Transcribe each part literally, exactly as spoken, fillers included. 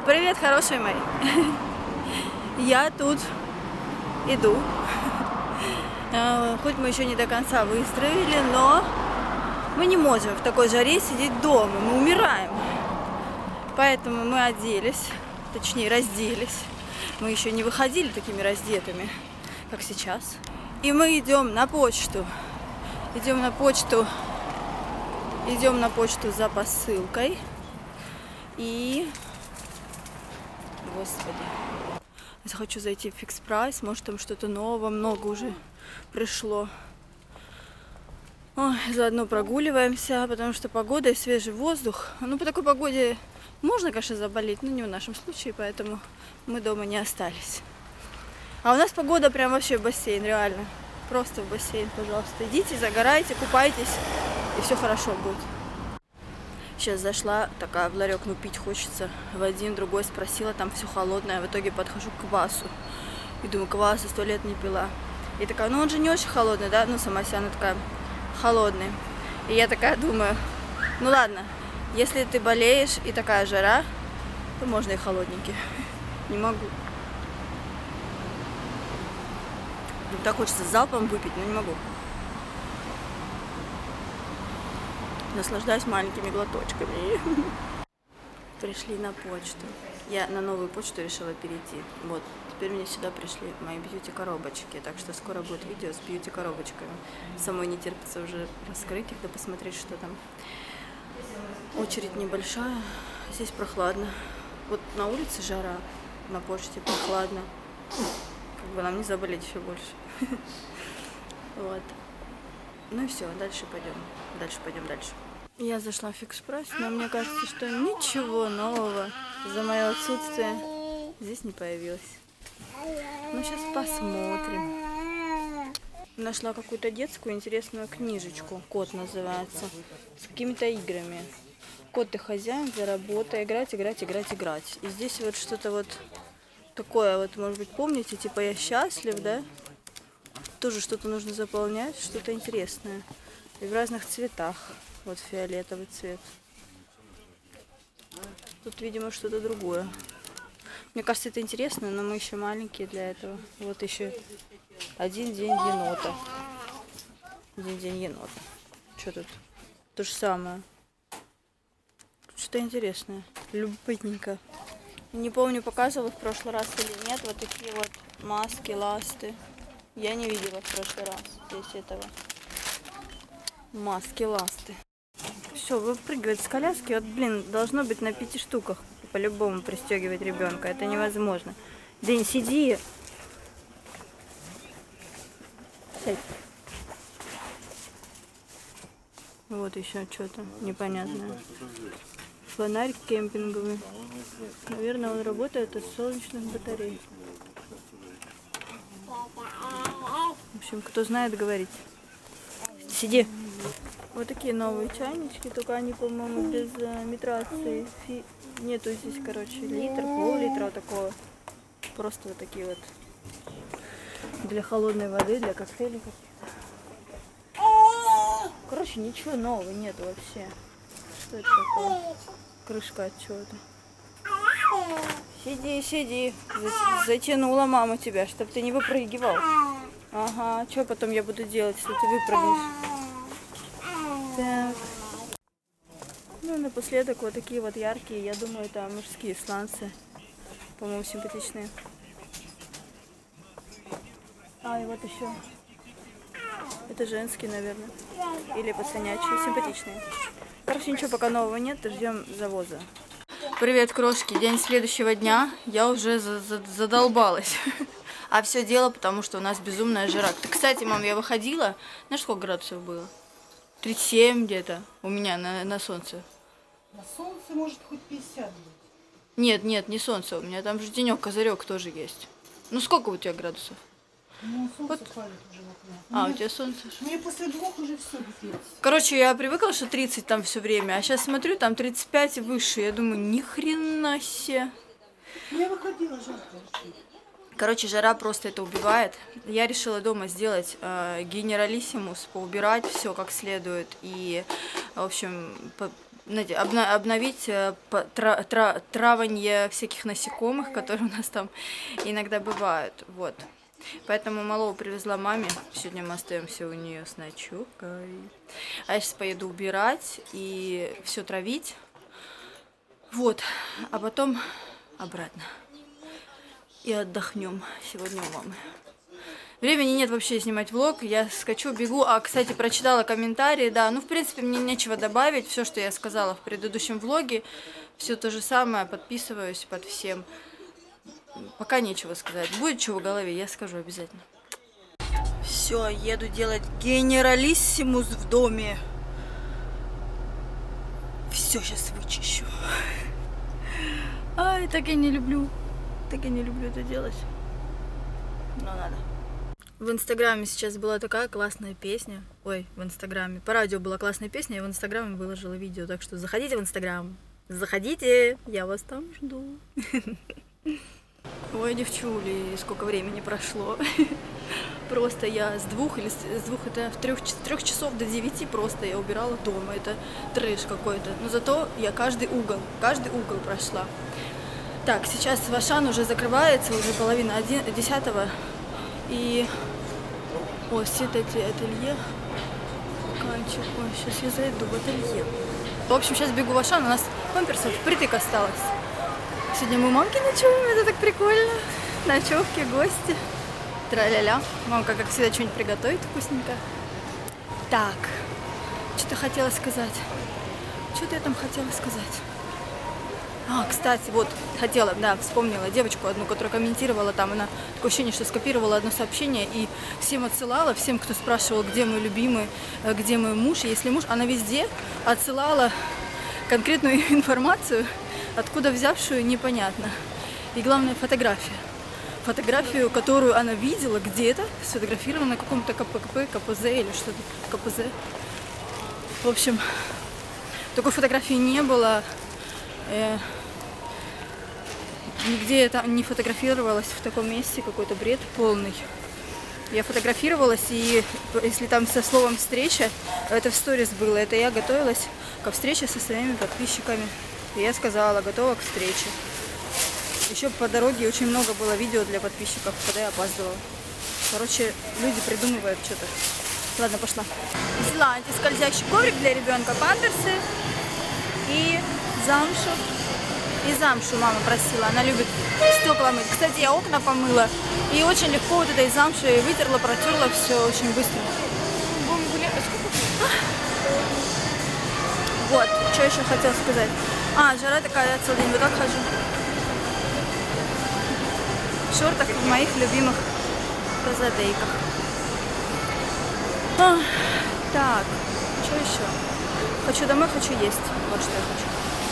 Привет, хорошие мои. Я тут иду. Хоть мы еще не до конца выстроили, но мы не можем в такой жаре сидеть дома. Мы умираем. Поэтому мы оделись, точнее разделись. Мы еще не выходили такими раздетыми, как сейчас. И мы идем на почту. Идем на почту. Идем на почту за посылкой. И... Господи. Я хочу зайти в Фикс Прайс. Может, там что-то нового. Много уже пришло. Ой, заодно прогуливаемся, потому что погода и свежий воздух. Ну, по такой погоде можно, конечно, заболеть, но не в нашем случае, поэтому мы дома не остались. А у нас погода прям вообще в бассейн, реально. Просто в бассейн, пожалуйста. Идите, загорайте, купайтесь, и все хорошо будет. Сейчас зашла, такая в ларек, ну пить хочется. В один, другой спросила, там все холодное. В итоге подхожу к квасу. И думаю, квас сто лет не пила. И такая, ну он же не очень холодный, да? Ну, сама себя, она такая, холодный. И я такая думаю, ну ладно, если ты болеешь и такая жара, то можно и холодненький. Не могу. Так хочется залпом выпить, но не могу. Наслаждаюсь маленькими глоточками. Пришли на почту. Я на новую почту решила перейти. Вот, теперь мне сюда пришли мои бьюти-коробочки. Так что скоро будет видео с бьюти-коробочками. Самой не терпится уже раскрыть их, да посмотреть, что там. Очередь небольшая. Здесь прохладно. Вот на улице жара, на почте прохладно. Как бы нам не заболеть еще больше. Вот. Ну и все, дальше пойдем. Дальше пойдем дальше. Я зашла в Фикс Прайс, но мне кажется, что ничего нового за мое отсутствие здесь не появилось. Ну, сейчас посмотрим. Нашла какую-то детскую интересную книжечку. Кот называется. С какими-то играми. Кот и хозяин, за работу. Играть, играть, играть, играть. И здесь вот что-то вот такое, вот, может быть, помните, типа «Я счастлив», да? Тоже что-то нужно заполнять, что-то интересное. И в разных цветах. Вот фиолетовый цвет. Тут, видимо, что-то другое. Мне кажется, это интересно, но мы еще маленькие для этого. Вот еще один день енота. Один день енота. Что тут? То же самое. Что-то интересное. Любопытненько. Не помню, показывала в прошлый раз или нет. Вот такие вот маски, ласты. Я не видела в прошлый раз здесь этого. Маски, ласты. Все, выпрыгивает с коляски. Вот, блин, должно быть на пяти штуках по-любому пристегивать ребенка. Это невозможно. День, сиди. Сядь. Вот еще что-то непонятное. Фонарь кемпинговый. Наверное, он работает от солнечных батарей. В общем, кто знает, говорить. Сиди. Вот такие новые чайнички, только они, по-моему, без э, метрации. Фи... Нету здесь, короче, литр, пол-литра такого. Просто вот такие вот. Для холодной воды, для коктейлей каких-то. Короче, ничего нового нету вообще. Что это такое? Крышка от чего-то. Сиди, сиди. Затянула мама тебя, чтобы ты не выпрыгивал. Ага, что потом я буду делать, если ты выпрыгнешь? Так. Ну, напоследок вот такие вот яркие, я думаю, это мужские сланцы. По-моему, симпатичные. А, и вот еще. Это женские, наверное. Или пацанячие, симпатичные. Короче, ничего пока нового нет, ждем завоза. Привет, крошки. День следующего дня. Я уже за за задолбалась. А все дело, потому что у нас безумная жара. Ты, кстати, мам, я выходила. Знаешь, сколько градусов было? тридцать семь где-то у меня на, на солнце. На солнце может хоть пятьдесят быть. Нет, нет, не солнце. У меня там же денек, козырек тоже есть. Ну сколько у тебя градусов? Ну, солнце Вот. палит уже в окно. А, Мне, у тебя солнце? Мне после двух уже все пипец. Короче, я привыкла, что тридцать там все время. А сейчас смотрю, там тридцать пять и выше. Я думаю, ни хрена себе. Я выходила жарко. Короче, жара просто это убивает. Я решила дома сделать э, генералиссимус, поубирать все как следует. И, в общем, по обна обновить тра тра траванье всяких насекомых, которые у нас там иногда бывают. Вот. Поэтому малого привезла маме. Сегодня мы остаемся у нее с ночевкой. А я сейчас поеду убирать и все травить. Вот. А потом обратно. И отдохнем сегодня у мамы. Времени нет вообще снимать влог, я скачу, бегу. А, кстати, прочитала комментарии, да, ну, в принципе, мне нечего добавить. Все, что я сказала в предыдущем влоге, все то же самое, подписываюсь под всем. Пока нечего сказать. Будет что в голове, я скажу обязательно. Все, еду делать генералиссимус в доме. Все, сейчас вычищу. Ай, так я не люблю. Так я не люблю это делать. Но надо. В Инстаграме сейчас была такая классная песня. Ой, в Инстаграме. По радио была классная песня, я в Инстаграме выложила видео. Так что заходите в Инстаграм. Заходите, я вас там жду. Ой, девчули, сколько времени прошло. Просто я с двух или с двух, это в трех, трех часов до девяти просто я убирала дома. Это трэш какой-то. Но зато я каждый угол, каждый угол прошла. Так, сейчас Вашан уже закрывается, уже половина десятого. И о, свет эти ателье. Канчик. Ой, сейчас я зайду в ателье. В общем, сейчас бегу в Ашан, у нас памперсов впритык осталось. Сегодня мы у мамки ночуем, это так прикольно. Ночевки, гости. Тра-ля-ля. Мамка, как всегда, что-нибудь приготовит вкусненько. Так, что-то хотела сказать. Что-то я там хотела сказать. А, кстати, вот, хотела, да, вспомнила девочку одну, которая комментировала там, она такое ощущение, что скопировала одно сообщение и всем отсылала, всем, кто спрашивал, где мой любимый, где мой муж, и если муж, она везде отсылала конкретную информацию, откуда взявшую, непонятно. И главное, фотография. Фотографию, которую она видела где-то, сфотографирована на каком-то КПКП, КПЗ или что-то, КПЗ. В общем, такой фотографии не было. Э Нигде это не фотографировалась в таком месте, какой-то бред полный. Я фотографировалась, и если там со словом «встреча», это в сторис было, это я готовилась ко встрече со своими подписчиками. И я сказала, готова к встрече. Еще по дороге очень много было видео для подписчиков, когда я опаздывала. Короче, люди придумывают что-то. Ладно, пошла. Взяла антискользящий коврик для ребенка, памперсы и замшу. И замшу мама просила, она любит стекла мыть. Кстати, я окна помыла, и очень легко вот этой замшей вытерла, протерла все очень быстро. Вот, что еще хотела сказать. А, жара такая, я целый день вот так хожу. В шортах и в моих любимых казадейках. А, так, что еще? Хочу домой, хочу есть. Вот что я хочу.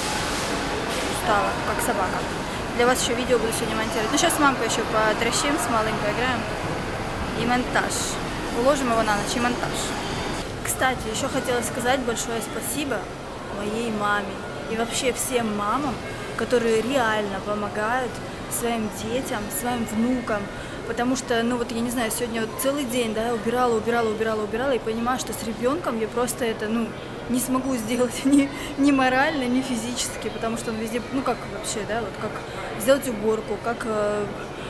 Как собака. Для вас еще видео буду сегодня монтировать. Ну, сейчас с мамкой еще потрещим, с малым поиграем. И монтаж. Уложим его на ночь и монтаж. Кстати, еще хотела сказать большое спасибо моей маме. И вообще всем мамам, которые реально помогают своим детям, своим внукам. Потому что, ну вот, я не знаю, сегодня вот целый день, да, убирала, убирала, убирала, убирала. И понимаю, что с ребенком я просто это, ну... не смогу сделать ни, ни морально, ни физически, потому что он везде, ну как вообще, да, вот как сделать уборку, как э,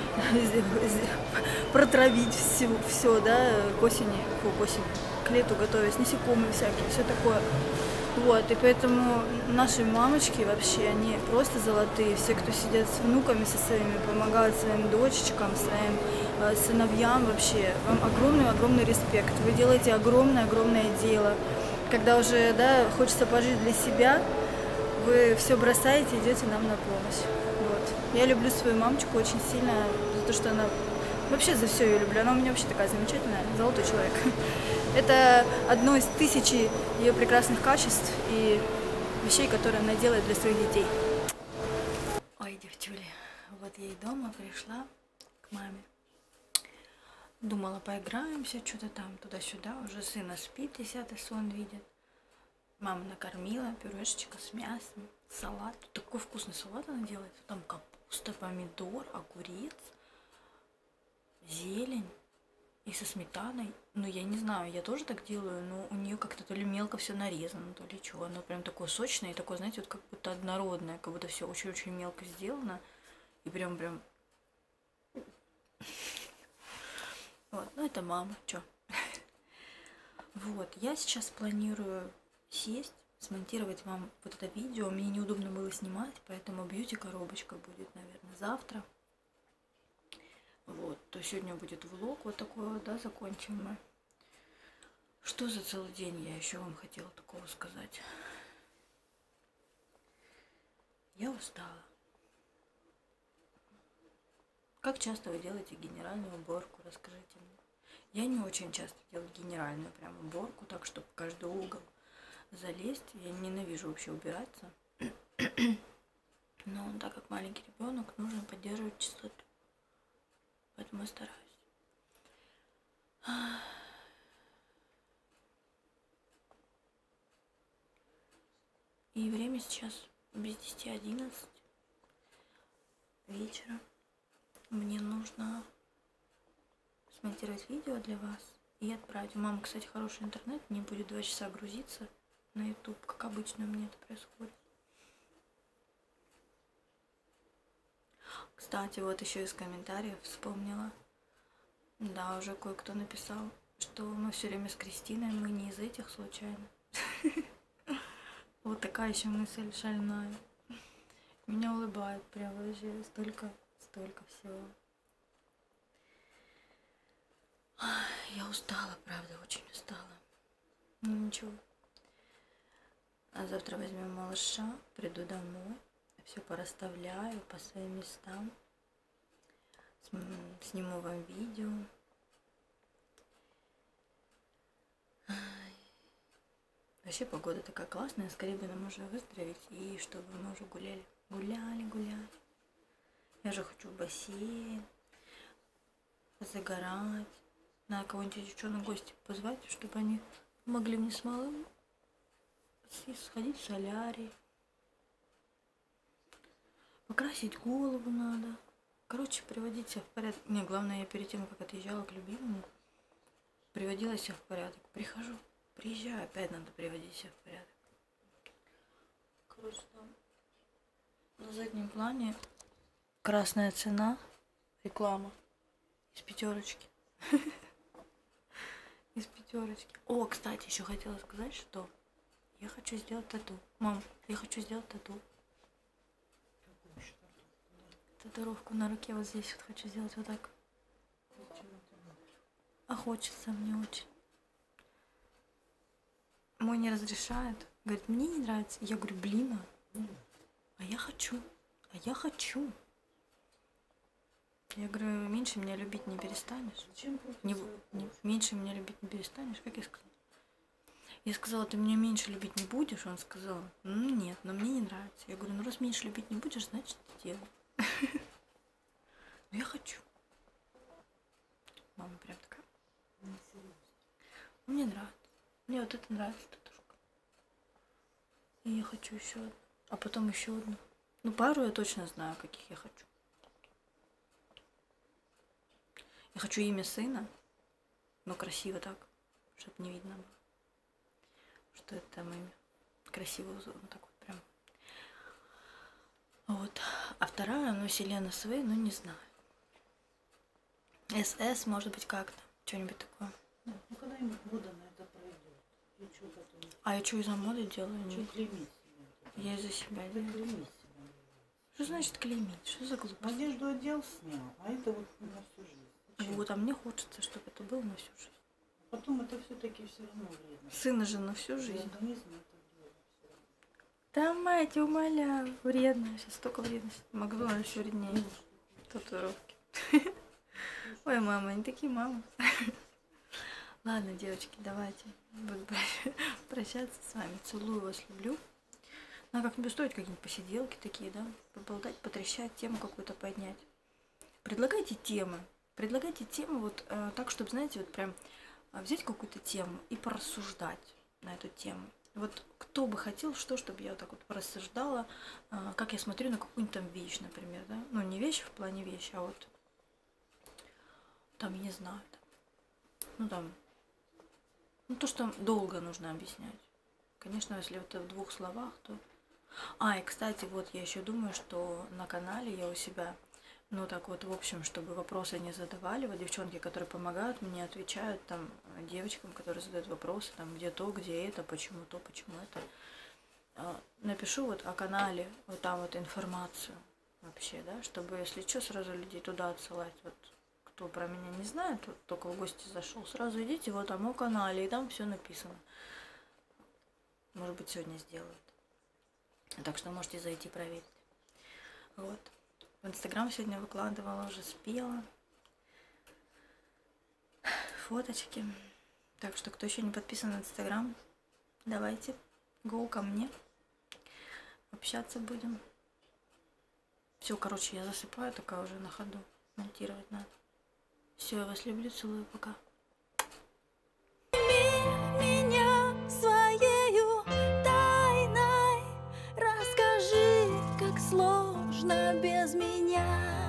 протравить все, все, да, к осени, фу, к осени, к лету готовясь, насекомые всякие, все такое. Вот, и поэтому наши мамочки вообще, они просто золотые, все, кто сидят с внуками со своими, помогают своим дочечкам, своим э, сыновьям вообще, вам огромный-огромный респект, вы делаете огромное-огромное дело. Когда уже, да, хочется пожить для себя, вы все бросаете, идете нам на помощь. Вот. Я люблю свою мамочку очень сильно за то, что она... Вообще за все ее люблю. Она у меня вообще такая замечательная, золотой человек. Это одно из тысячи ее прекрасных качеств и вещей, которые она делает для своих детей. Ой, девчули, вот я и дома пришла к маме. Думала, поиграемся, что-то там, туда-сюда. Уже сына спит, десятый сон видит. Мама накормила, пюрешечка с мясом, салат. Тут такой вкусный салат она делает. Там капуста, помидор, огурец, зелень и со сметаной. Ну, я не знаю, я тоже так делаю, но у нее как-то то ли мелко все нарезано, то ли чего. Оно прям такое сочное и такое, знаете, вот как будто однородное, как будто все очень-очень мелко сделано. И прям-прям... Вот, ну это мама, чё. Вот, я сейчас планирую сесть, смонтировать вам вот это видео. Мне неудобно было снимать, поэтому бьюти-коробочка будет, наверное, завтра. Вот, то сегодня будет влог вот такой вот, да, закончим мы. Что за целый день я еще вам хотела такого сказать? Я устала. Как часто вы делаете генеральную уборку? Расскажите мне. Я не очень часто делаю генеральную прям уборку, так чтобы в каждый угол залезть. Я ненавижу вообще убираться. Но так как маленький ребенок, нужно поддерживать чистоту. Поэтому я стараюсь. И время сейчас без десяти одиннадцать вечера. Мне нужно смонтировать видео для вас и отправить. У мамы, кстати, хороший интернет. Мне будет два часа грузиться на YouTube, как обычно у меня это происходит. Кстати, вот еще из комментариев вспомнила. Да, уже кое-кто написал, что мы все время с Кристиной, мы не из этих случайно. Вот такая еще мысль шальная. Меня улыбает прям вообще столько, столько всего. Я устала, правда, очень устала. Ну ничего. А завтра возьмем малыша, приду домой, все порасставляю по своим местам. Сниму вам видео. Вообще погода такая классная, скорее бы нам уже выздороветь, и чтобы мы уже гуляли. Гуляли, гуляли. Я же хочу в бассейн, загорать. Надо кого-нибудь девчонок в гости позвать, чтобы они помогли мне с малым сходить в солярий. Покрасить голову надо. Короче, приводить себя в порядок. Не, главное, я перед тем, как отъезжала к любимому, приводила себя в порядок. Прихожу, приезжаю, опять надо приводить себя в порядок. Короче, там на заднем плане красная цена, реклама из пятерочки. Из пятерочки. О, кстати, еще хотела сказать, что я хочу сделать тату. Мам, я хочу сделать тату. Татуировку на руке вот здесь вот хочу сделать вот так. А хочется мне очень. Мой не разрешает. Говорит, мне не нравится. Я говорю, блин, а я хочу. А я хочу. Я говорю, меньше меня любить не перестанешь. Не, не, меньше меня любить не перестанешь, как я сказала. Я сказала, ты меня меньше любить не будешь? Он сказал, ну нет, но мне не нравится. Я говорю, ну раз меньше любить не будешь, значит сделай. Но я хочу. Мама прям такая. Мне нравится. Мне вот это нравится, татушка. И я хочу еще одну. А потом еще одну. Ну, пару я точно знаю, каких я хочу. Я хочу имя сына, но красиво так, чтобы не видно было, что это там имя. Красиво узор, вот так вот прям. Вот. А вторая, ну, Селена Свей, ну, не знаю. СС, может быть, как-то. Что-нибудь такое. Ну, когда-нибудь мода на это пройдет. Я что потом? А я что, из-за моды делаю? Что клеймить себя? Я из-за себя делаю. Клеймить себя. Что значит клеймить? Что за глупость? Одежду одел, снял, а это вот на всю жизнь. Зачем? Вот, а мне хочется, чтобы это было на всю жизнь. Потом это все-таки все равно вредно. Сына же на всю жизнь. Организм это вредно все равно. Да, мать, умоляю, вредно. Сейчас столько вредности. Макдональдс еще вреднее. Татуировки. Ой, мама, они такие мамы. Ладно, девочки, давайте. Буду прощаться с вами. Целую вас, люблю. Надо как-нибудь устроить какие-нибудь посиделки такие, да? Поболтать, потрещать, тему какую-то поднять. Предлагайте темы. Предлагайте темы вот э, так, чтобы, знаете, вот прям э, взять какую-то тему и порассуждать на эту тему. Вот кто бы хотел, что, чтобы я вот так вот порассуждала, э, как я смотрю на какую-нибудь там вещь, например, да? Ну, не вещь в плане вещи, а вот там, я не знаю, там, Ну там, ну то, что долго нужно объяснять. Конечно, если это в двух словах, то... А, и кстати, вот я еще думаю, что на канале я у себя, ну так вот, в общем, чтобы вопросы не задавали, вот девчонки, которые помогают мне, отвечают там девочкам, которые задают вопросы, там, где то, где это, почему то, почему это. Напишу вот о канале, вот там вот информацию вообще, да, чтобы, если что, сразу людей туда отсылать, вот. Кто про меня не знает, вот только в гости зашел, сразу идите вот о моем канале, и там все написано. Может быть, сегодня сделают. Так что можете зайти проверить. Вот. В Инстаграм сегодня выкладывала, уже спела. Фоточки. Так что, кто еще не подписан на Инстаграм, давайте, go ко мне. Общаться будем. Все, короче, я засыпаю, такая уже на ходу. Монтировать надо. Все, я вас люблю, целую, пока. Меня своею тайной расскажи, как сложно без меня.